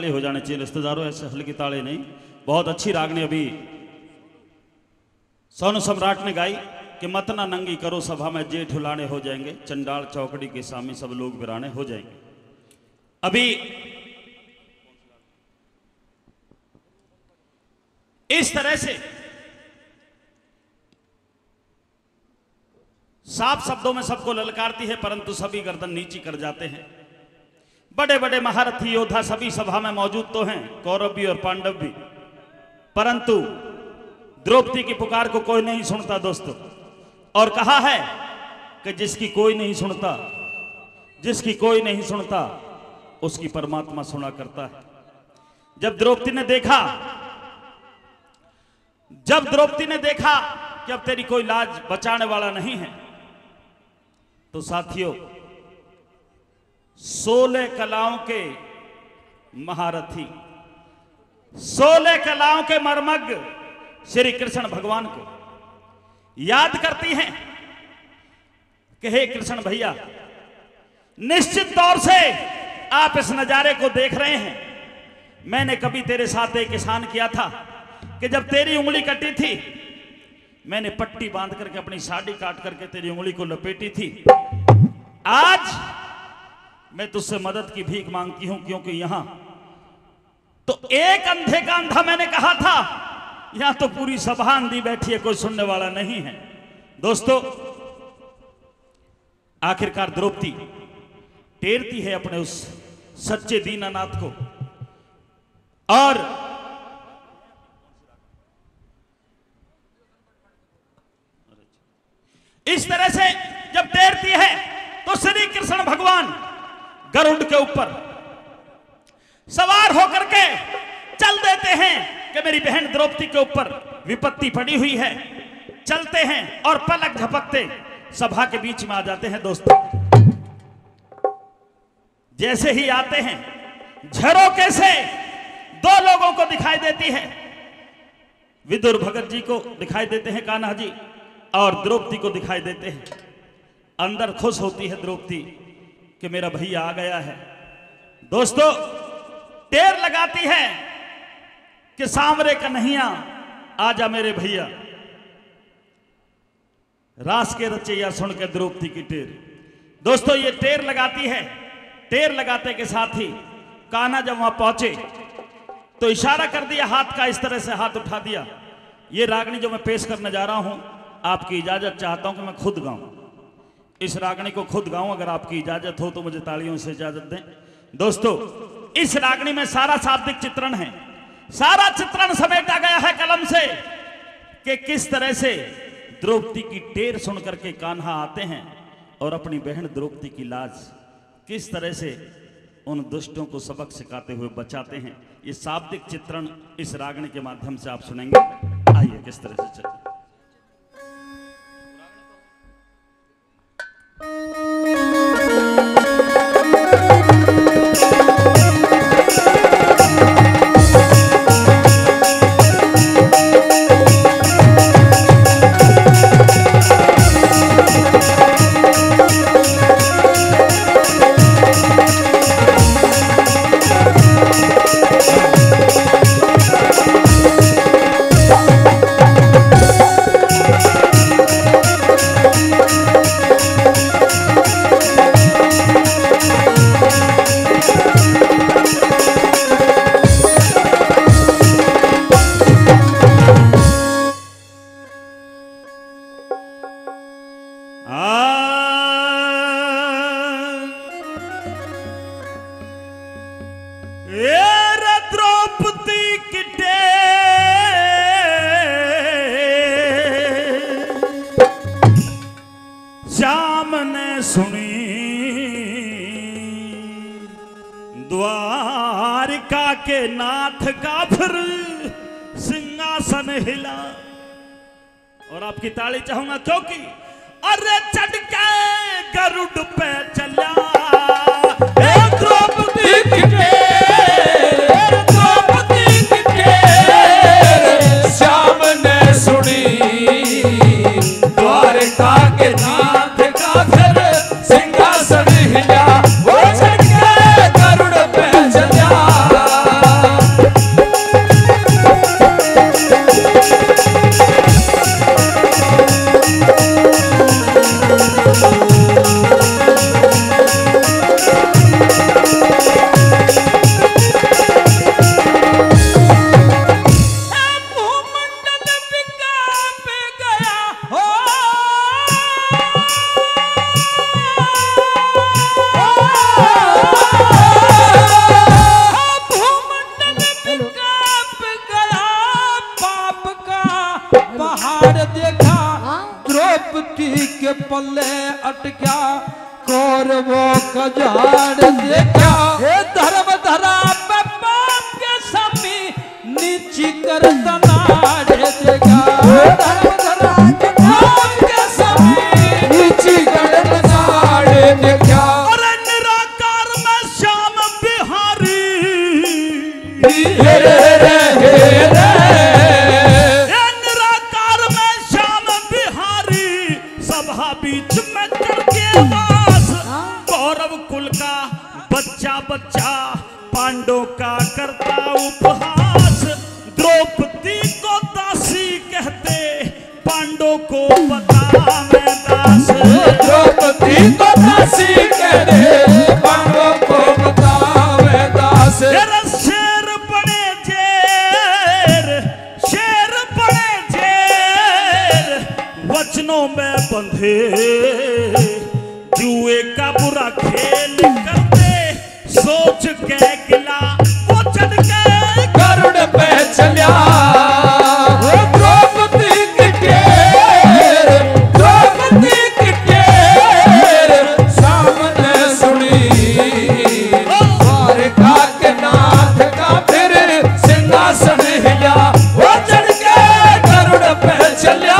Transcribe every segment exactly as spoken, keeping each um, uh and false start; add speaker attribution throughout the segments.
Speaker 1: इकट्ठे हो जाने चाहिए रिश्तेदारों, ऐसे हल्की ताड़े नहीं। बहुत अच्छी रागनी अभी सोनू सम्राट ने गाई कि मत ना नंगी करो सभा में जेठ उलाने हो जाएंगे, चंडाल चौकड़ी के सामने सब लोग बिराने हो जाएंगे। अभी इस तरह से साफ शब्दों में सबको ललकारती है, परंतु सभी गर्दन नीची कर जाते हैं। बड़े बड़े महारथी योद्धा सभी सभा में मौजूद तो हैं, कौरव भी और पांडव भी, परंतु द्रौपदी की पुकार को कोई नहीं सुनता दोस्तों। और कहा है कि जिसकी कोई नहीं सुनता, जिसकी कोई नहीं सुनता उसकी परमात्मा सुना करता है। जब द्रौपदी ने देखा जब द्रौपदी ने देखा कि अब तेरी कोई लाज बचाने वाला नहीं है, तो साथियों सोलह कलाओं के महारथी, सोलह कलाओं के मर्मज्ञ श्री कृष्ण भगवान को याद करती हैं कि हे कृष्ण भैया, निश्चित तौर से आप इस नजारे को देख रहे हैं। मैंने कभी तेरे साथ एक एहसान किया था कि जब तेरी उंगली कटी थी, मैंने पट्टी बांध करके अपनी साड़ी काट करके तेरी उंगली को लपेटी थी। आज मैं तुझसे मदद की भीख मांगती हूं, क्योंकि यहां तो एक अंधे का अंधा मैंने कहा था, यहां तो पूरी सभा अंधी बैठी है, कोई सुनने वाला नहीं है। दोस्तों आखिरकार द्रौपदी टेरती है अपने उस सच्चे दीनानाथ को, और इस तरह से जब टेरती है तो श्री कृष्ण भगवान गरुड़ के ऊपर सवार होकर के चल देते हैं कि मेरी बहन द्रौपदी के ऊपर विपत्ति पड़ी हुई है। चलते हैं और पलक झपकते सभा के बीच में आ जाते हैं। दोस्तों जैसे ही आते हैं, झरोके से दो लोगों को दिखाई देती है। विदुर भगत जी को दिखाई देते हैं कान्हा जी, और द्रौपदी को दिखाई देते हैं। अंदर खुश होती है द्रौपदी कि मेरा भैया आ गया है। दोस्तों टेर लगाती है कि सांवरे कन्हैया आजा मेरे भैया। रास के रचैया सुन के द्रौपदी की टेर, दोस्तों ये टेर लगाती है। टेर लगाते के साथ ही कान्हा जब वहां पहुंचे तो इशारा कर दिया हाथ का, इस तरह से हाथ उठा दिया। ये रागनी जो मैं पेश करने जा रहा हूं, आपकी इजाजत चाहता हूं कि मैं खुद गाऊं, इस रागनी को खुद गाऊं। अगर आपकी इजाजत हो तो मुझे तालियों से इजाजत दें। दोस्तों इस रागनी में सारा शाब्दिक चित्रण है, सारा चित्रण समेटा गया है कलम से कि किस तरह से द्रौपदी की टेर सुन करके कान्हा आते हैं और अपनी बहन द्रौपदी की लाज किस तरह से उन दुष्टों को सबक सिखाते हुए बचाते हैं। ये शाब्दिक चित्रण इस रागनी के माध्यम से आप सुनेंगे। आइए किस तरह से चलिए। द्वारिका के नाथ का फिर सिंहासन हिला। और आपकी ताली चाहूंगा क्योंकि अरे चढ़ के गरुड़ पे चला द्रौपदी की टेर, द्रौपदी की टेर श्याम ने सुनी। द्वारिका के नाथ का फिर सिंहासन हिला, वो चढ़ के गरुड़ पे चला।
Speaker 2: के पल्ले अटक्या कौरवों का झाड़ देखा हे धर्म धरा पे पाप के समी नीची कर तनाड़े देखा धर्म धरा के पाप के समी नीची कर तनाड़े देखा
Speaker 1: और निराकार में श्याम बिहारी
Speaker 2: हे रे रे हे रे
Speaker 1: निराकार में श्याम बिहारी सभा बीच में करके वास कौरव कुल का बच्चा बच्चा पांडवों का करता उपहास द्रौपदी को दासी कहते पांडवों को बता मैं दास
Speaker 2: द्रौपदी को दासी कहते पांडवों को बता मैं दास
Speaker 1: तेरा शेर बने जेर शेर बने जेर वचनों में बंधे जुए का बुरा खेल करते सोच के गिला वो चढ़ के
Speaker 2: गरुड़ पे चलिया द्रौपदी की टेर द्रौपदी की टेर सामने सुनी द्वारका के नाथ का फिर सिंहासन हिला वो चढ़ के गरुड़ पे चलिया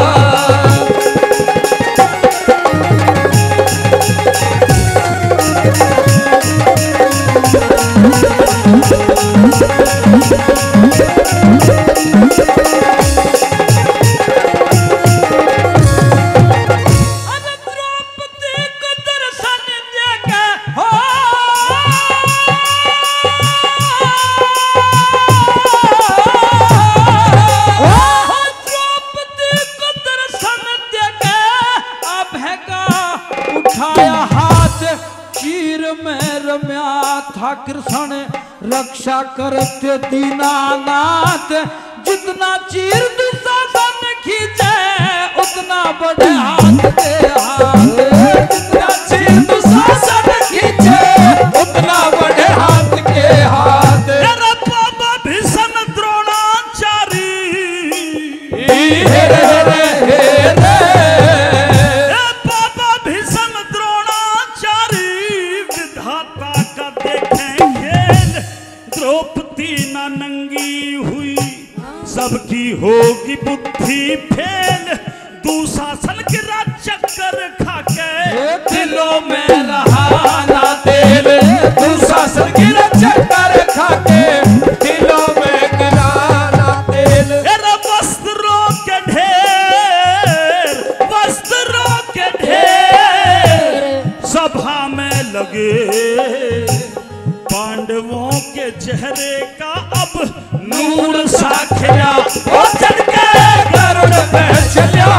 Speaker 2: कृष्ण रक्षा करते दीनानाथ जितना चीर दुशासन खींचे उतना बड़े हाथ के हाथ जितना चीर दुशासन खींचे उतना बड़े हाथ के हाथ
Speaker 1: तेरा बाबा भीषम द्रोणाचारी
Speaker 2: हे रे रे हे रे
Speaker 1: बाबा भीषम द्रोणाचारी विधाता का देखें खेल द्रौपदी ना नंगी हुई सबकी होगी बुद्धि फेल दुशासन गिरा चक्कर खाके
Speaker 2: दिलों में रहा ना तेल दुशासन गिरा चक्कर खाके दिलों में गिरा ना तेल
Speaker 1: तेरा वस्त्रों के ढेर वस्त्रों के ढेर सभा में लगे पांडवों के चेहरे का अब नूर साखिया
Speaker 2: वो चढ़ के गरुड़ पे चलिया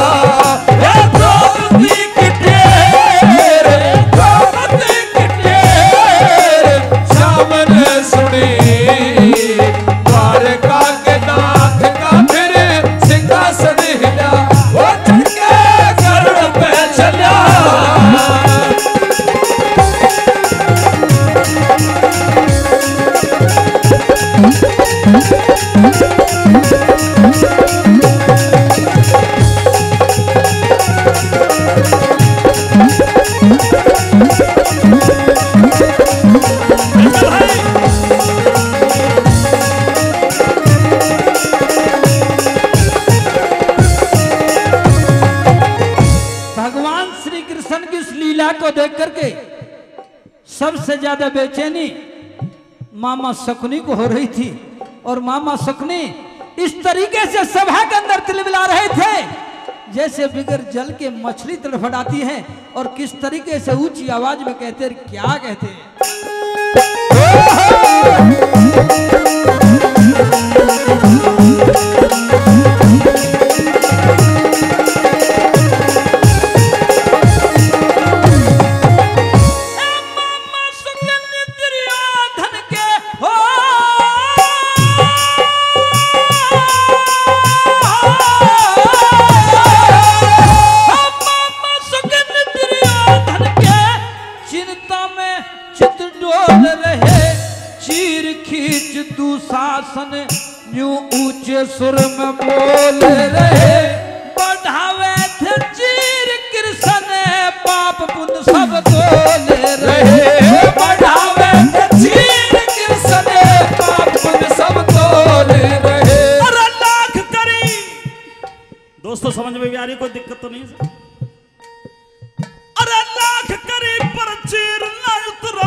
Speaker 2: द्रौपदी की टेर द्रौपदी की टेर सामने सुनी द्वारका के नाथ का फिर सिंहासन हिला वो चढ़ के गरुड़ पे चलिया
Speaker 3: भगवान श्री कृष्ण की इस लीला को देख करके सबसे ज्यादा बेचैनी मामा शकुनी को हो रही थी और मामा शकुनी इस तरीके से सभा के अंदर तिलमिला रहे थे जैसे बिगर जल के मछली तड़फड़ाती है और किस तरीके से ऊंची आवाज में कहते हैं क्या कहते हैं
Speaker 2: दुशासन यूं ऊंचे सुर में बोल रहे बढ़ावे थे चीर
Speaker 3: पाप पुण्य सब तोले रहे बढ़ावे श्री कृष्ण पाप पुण्य सब तोले रहे।
Speaker 1: अरे लाख करी दोस्तों समझ में भी आ रही कोई दिक्कत तो नहीं है? अरे लाख करी पर चीर न उतरा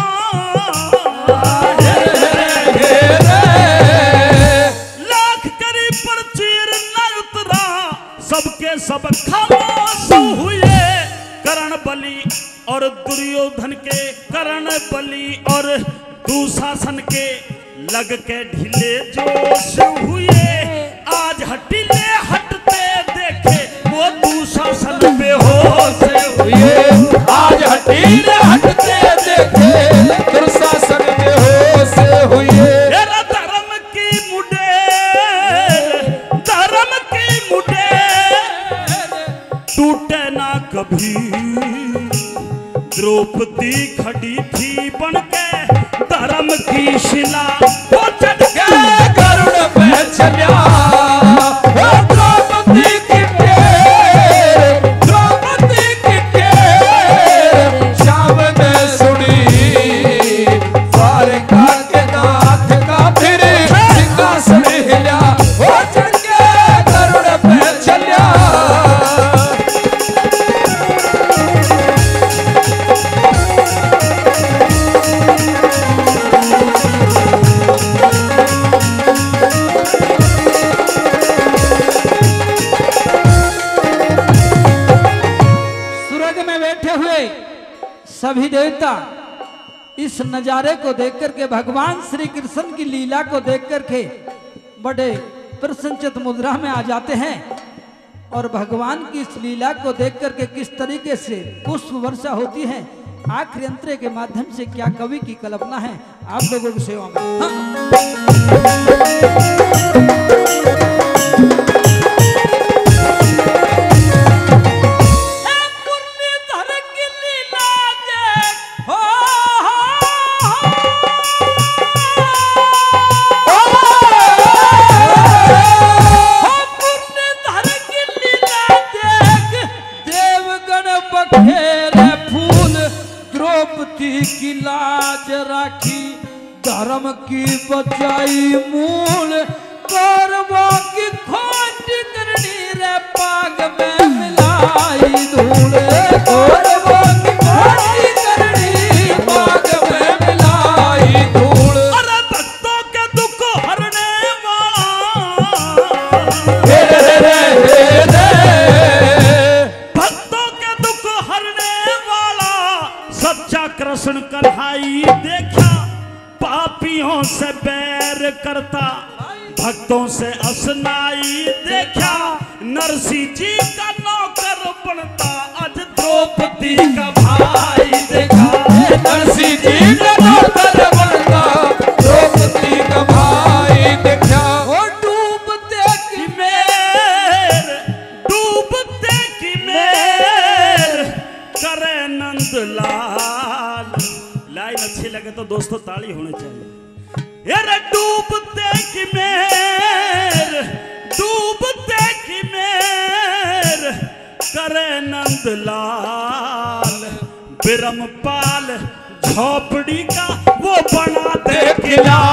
Speaker 1: लाख करी पर चीर न उतरा सबके सब खामोश हुए कर्ण बलि और दुर्योधन के कर्ण बलि और दुशासन के लग के ढीले जोश हुए आज हटीले हटते देखे वो दुशासन बेहोश हुए
Speaker 2: आज हटीले हटते देखे दुशासन बेहोश हुए।
Speaker 1: तेरा धर्म की मुडेर धर्म की मुडेर टूटे ना कभी द्रौपदी खड़ी थी बनके धर्म की शिला वो चढ़ के
Speaker 2: करुण पे चलिया द्रौपदी की टेर द्रौपदी की टेर शाम में सुनी द्वारका के नाथ का फिर सिंहासन हिला वो चढ़ के करुण पे चलिया।
Speaker 3: सभी देवता इस नजारे को देख करके भगवान श्री कृष्ण की लीला को देख करके बड़े प्रसन्नचित मुद्रा में आ जाते हैं और भगवान की इस लीला को देख करके किस तरीके से पुष्प वर्षा होती है आखिरी अंतरे के माध्यम से क्या कवि की कल्पना है आप लोगों की सेवा में। हाँ।
Speaker 2: की लाज राखी धर्म की बचाई मूल कौरवों की खोट करनी रे पाग में मिलाई धूल कौरवों की खोट करनी पाग में मिलाई धूल।
Speaker 1: अरे भक्तों के दुख हरने वाला
Speaker 2: हे रे रे हे रे
Speaker 1: भक्तों के दुख हरने वाला सच्चा कृष्ण कन्हई देखा पापियों से बैर करता भक्तों से असनाई देखा नरसिंह जी का नौकर बनता आज द्रौपदी का भाई देखा
Speaker 2: नरसिंह जी का नौकर बनता द्रौपदी का भाई देखा।
Speaker 1: और डूबते की मेर डूबते की मेर करे नंदलाल। लाइन अच्छी लगे तो दोस्तों ताली होनी चाहिए। अरे डूबते की मेर डूबते की मेर करे नंदलाल बिरमपाल झोपड़ी का वो बना दे किला